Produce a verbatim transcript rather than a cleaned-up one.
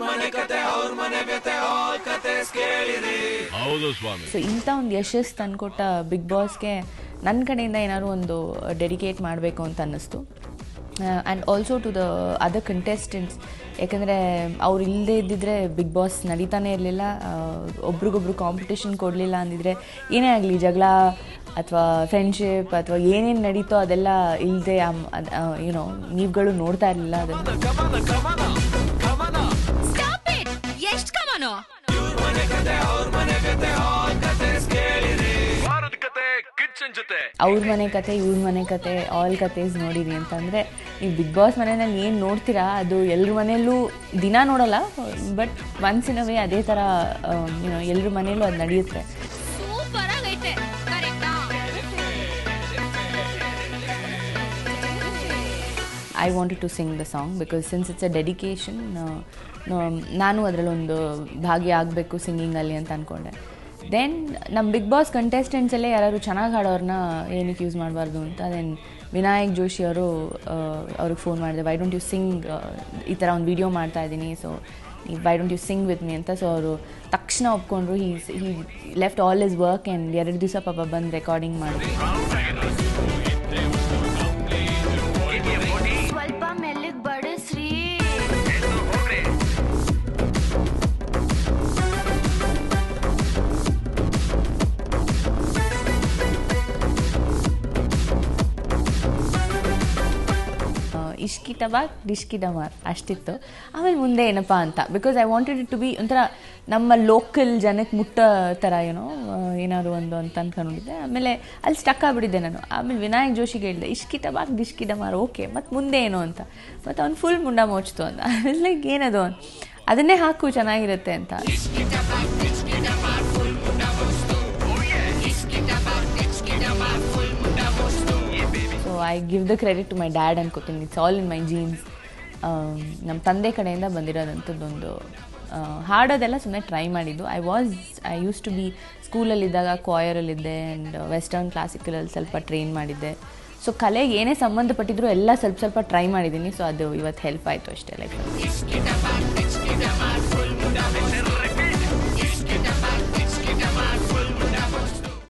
So ಇಂಥ ಒಂದು ಯಶಸ್ಸು ತಂದುಕೊಟ್ಟ ಬಿಗ್ ಬಾಸ್ಗೆ ನನ್ನ ಕಡೆಯಿಂದ ಏನಾದ್ರು ಒಂದು ಡೆಡಿಕೇಟ್ ಮಾಡಬೇಕು ಅಂತ ಅನ್ನಿಸ್ತು. And also to the other contestants, ಯಾಕಂದರೆ ಅವ್ರು ಇಲ್ಲದೇ ಇದ್ದಿದ್ರೆ ಬಿಗ್ ಬಾಸ್ ನಡೀತಾನೆ ಇರಲಿಲ್ಲ. ಒಬ್ರಿಗೊಬ್ರು ಕಾಂಪಿಟೇಷನ್ ಕೊಡಲಿಲ್ಲ ಅಂದಿದ್ರೆ ಏನೇ ಆಗಲಿ, ಜಗಳ ಅಥವಾ ಫ್ರೆಂಡ್ಶಿಪ್ ಅಥವಾ ಏನೇನು ನಡೀತೋ ಅದೆಲ್ಲ ಇಲ್ಲದೆ ಯುನೋ ನೀವುಗಳು ನೋಡ್ತಾ ಇರಲಿಲ್ಲ ಅದನ್ನು. ಅವ್ರ ಮನೆ ಕತೆ, ಇವ್ರ ಮನೆ ಕತೆ, ಆಲ್ ಕತೆಸ್ ನೋಡಿರಿ ಅಂತಂದರೆ, ನೀವು ಬಿಗ್ ಬಾಸ್ ಮನೆಯಲ್ಲಿ ಏನು ನೋಡ್ತೀರಾ ಅದು ಎಲ್ಲರ ಮನೆಯಲ್ಲೂ ದಿನ ನೋಡೋಲ್ಲ, but once in a way ಅದೇ ಥರ ಯುನೋ ಎಲ್ಲರ ಮನೆಯಲ್ಲೂ ಅದು ನಡೆಯುತ್ತೆ. I wanted to sing the song because since it's a dedication, uh, no, ನಾನು ಅದರಲ್ಲೊಂದು ಭಾಗಿ ಆಗಬೇಕು ಸಿಂಗಿಂಗಲ್ಲಿ ಅಂತ ಅಂದ್ಕೊಂಡೆ. ದೆನ್ ನಮ್ಮ ಬಿಗ್ ಬಾಸ್ ಕಂಟೆಸ್ಟೆಂಟ್ಸಲ್ಲೇ ಯಾರು ಚೆನ್ನಾಗಿ ಹಾಡೋರನ್ನ ಏನಕ್ಕೆ ಯೂಸ್ ಮಾಡಬಾರ್ದು ಅಂತ ದೆನ್ ವಿನಾಯಕ್ ಜೋಶಿ ಅವರು ಅವ್ರಿಗೆ ಫೋನ್ ಮಾಡಿದೆ, ವೈ ಡೋಂಟ್ ಯು ಸಿಂಗ್, ಈ ಥರ ಒಂದು ವಿಡಿಯೋ ಮಾಡ್ತಾ ಇದ್ದೀನಿ, so why don't you sing with me ಅಂತ. ಸೊ ಅವರು ತಕ್ಷಣ ಒಪ್ಕೊಂಡ್ರು. He he left all his work and ಎರಡು ದಿವಸ ಪಾಪ ಬಂದು ರೆಕಾರ್ಡಿಂಗ್ ಮಾಡಿದ್ರು. ಇಷ್ಕಿ ಟಬಾಕ್ ಡಿಶ್ಕಿ ಡಮಾರ್ ಅಷ್ಟಿತ್ತು. ಆಮೇಲೆ ಮುಂದೆ ಏನಪ್ಪ ಅಂತ, because I wanted it to be ಒಂಥರ ನಮ್ಮ ಲೋಕಲ್ ಜನಕ್ಕೆ ಮುಟ್ಟೋ ಥರ ಏನೋ ಏನಾದ್ರು ಒಂದು ಅಂತ ಅಂದ್ಕೊಂಡಿದ್ದೆ. ಆಮೇಲೆ ಅಲ್ಲಿ ಸ್ಟಕ್ ಆಗಿಬಿಟ್ಟಿದ್ದೆ ನಾನು. ಆಮೇಲೆ ವಿನಾಯಕ್ ಜೋಶಿಗೆ ಹೇಳಿದೆ, ಇಷ್ಕಿ ಟಬಾಕ್ ಡಿಶ್ಕಿ ಡಮಾರ್ ಓಕೆ, ಮತ್ತು ಮುಂದೆ ಏನು ಅಂತ. ಮತ್ತು ಅವ್ನು ಫುಲ್ ಮುಂಡ ಮೋಚ್ತು ಅಂತ. ಲೈಕ್ ಏನದು ಅದನ್ನೇ ಹಾಕು ಚೆನ್ನಾಗಿರುತ್ತೆ ಅಂತ. I give the credit to my dad ಅನ್ಕೋತೀನಿ. It's all in my genes. ನಮ್ಮ ತಂದೆ ಕಡೆಯಿಂದ ಬಂದಿರೋದಂಥದ್ದೊಂದು. ಹಾಡೋದೆಲ್ಲ ಸುಮ್ಮನೆ ಟ್ರೈ ಮಾಡಿದ್ದು. I was I use to be ಸ್ಕೂಲಲ್ಲಿದ್ದಾಗ ಕ್ವಾಯರಲ್ಲಿದ್ದೆ ಆ್ಯಂಡ್ ವೆಸ್ಟರ್ನ್ ಕ್ಲಾಸಿಕಲಲ್ಲಿ ಸ್ವಲ್ಪ ಟ್ರೈನ್ ಮಾಡಿದ್ದೆ. ಸೊ ಕಲೆಗೆ ಏನೇ ಸಂಬಂಧಪಟ್ಟಿದ್ರು ಎಲ್ಲ ಸ್ವಲ್ಪ ಸ್ವಲ್ಪ ಟ್ರೈ ಮಾಡಿದ್ದೀನಿ. ಸೊ ಅದು ಇವತ್ತು ಹೆಲ್ಪ್ ಆಯಿತು ಅಷ್ಟೇ. ಲೈಕ್